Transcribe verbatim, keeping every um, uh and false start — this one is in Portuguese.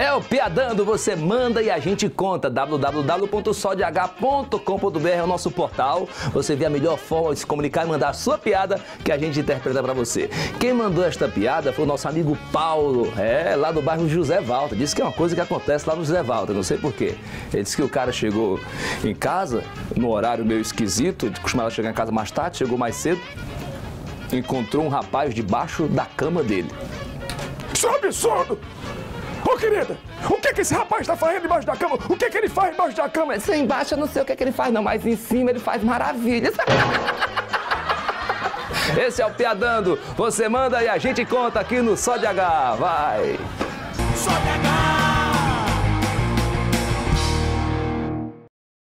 É o Piadando, você manda e a gente conta. w w w ponto só de h ponto com ponto b r é o nosso portal. Você vê a melhor forma de se comunicar e mandar a sua piada que a gente interpreta pra você. Quem mandou esta piada foi o nosso amigo Paulo, é, lá do bairro José Walter. Disse que é uma coisa que acontece lá no José Walter, não sei porquê. Ele disse que o cara chegou em casa, no horário meio esquisito, ele costumava chegar em casa mais tarde, chegou mais cedo, encontrou um rapaz debaixo da cama dele. Isso é um absurdo! Ô, querida, o que que esse rapaz tá fazendo embaixo da cama? O que que ele faz embaixo da cama? Isso embaixo eu não sei o que, que ele faz não, mas em cima ele faz maravilhas. Esse é o Piadando. Você manda e a gente conta aqui no Só de H. Vai! Só de H.